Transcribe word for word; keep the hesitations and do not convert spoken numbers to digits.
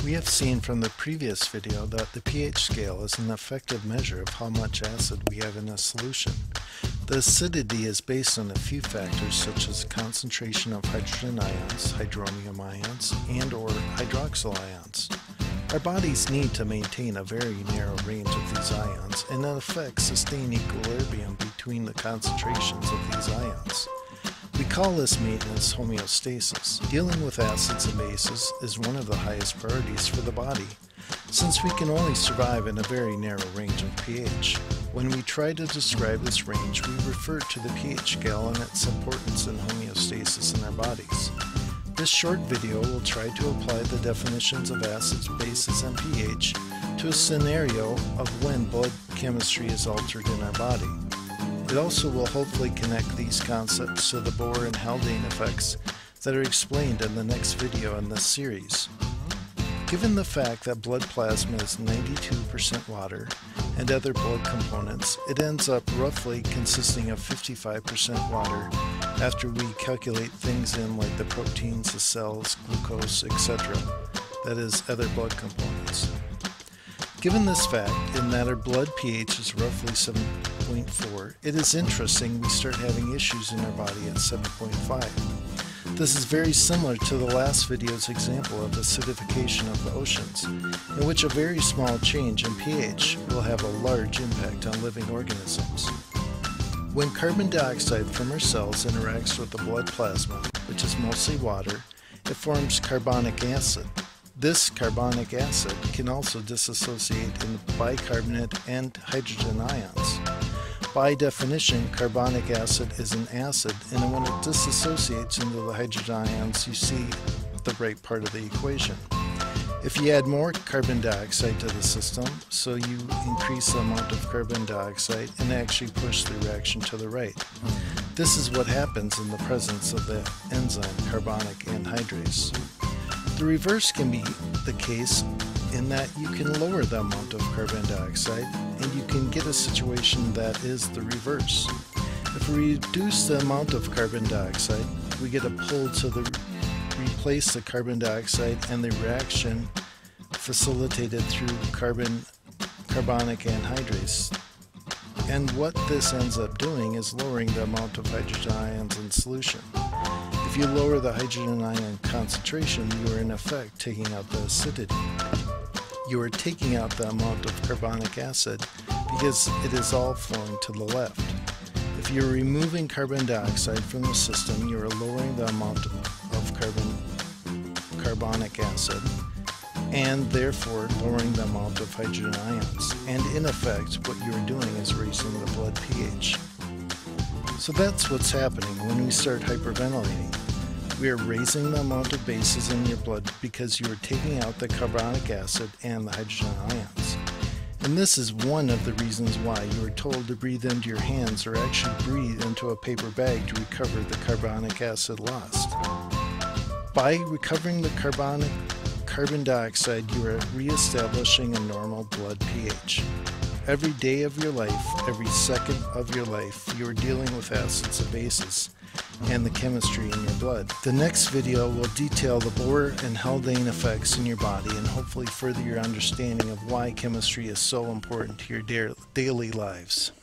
We have seen from the previous video that the pH scale is an effective measure of how much acid we have in a solution. The acidity is based on a few factors such as the concentration of hydrogen ions, hydronium ions, and or hydroxyl ions. Our bodies need to maintain a very narrow range of these ions and in effect sustain equilibrium between the concentrations of these ions. We call this maintenance homeostasis. Dealing with acids and bases is one of the highest priorities for the body, since we can only survive in a very narrow range of pH. When we try to describe this range, we refer to the pH scale and its importance in homeostasis in our bodies. This short video will try to apply the definitions of acids, bases, and pH to a scenario of when blood chemistry is altered in our body. It also will hopefully connect these concepts to the Bohr and Haldane effects that are explained in the next video in this series. Given the fact that blood plasma is ninety-two percent water and other blood components, it ends up roughly consisting of fifty-five percent water after we calculate things in like the proteins, the cells, glucose, et cetera, that is, other blood components. Given this fact, in that our blood pH is roughly seven point four, it is interesting we start having issues in our body at seven point five. This is very similar to the last video's example of acidification of the oceans, in which a very small change in pH will have a large impact on living organisms. When carbon dioxide from our cells interacts with the blood plasma, which is mostly water, it forms carbonic acid. This carbonic acid can also dissociate in bicarbonate and hydrogen ions. By definition, carbonic acid is an acid, and when it disassociates into the hydrogen ions, you see the right part of the equation. If you add more carbon dioxide to the system, so you increase the amount of carbon dioxide and actually push the reaction to the right. This is what happens in the presence of the enzyme carbonic anhydrase. The reverse can be the case in that you can lower the amount of carbon dioxide and you can get a situation that is the reverse. If we reduce the amount of carbon dioxide, we get a pull to the replace the carbon dioxide and the reaction facilitated through carbon carbonic anhydrase. And what this ends up doing is lowering the amount of hydrogen ions in solution. If you lower the hydrogen ion concentration, you are in effect taking out the acidity. You are taking out the amount of carbonic acid because it is all flowing to the left. If you're removing carbon dioxide from the system, you are lowering the amount of carbon, carbonic acid and therefore lowering the amount of hydrogen ions. And in effect, what you are doing is raising the blood pH. So that's what's happening when we start hyperventilating. We are raising the amount of bases in your blood because you are taking out the carbonic acid and the hydrogen ions. And this is one of the reasons why you are told to breathe into your hands or actually breathe into a paper bag to recover the carbonic acid lost. By recovering the carbonic carbon dioxide, you are re-establishing a normal blood pH. Every day of your life, every second of your life, you are dealing with acids and bases and the chemistry in your blood. The next video will detail the Bohr and Haldane effects in your body and hopefully further your understanding of why chemistry is so important to your daily lives.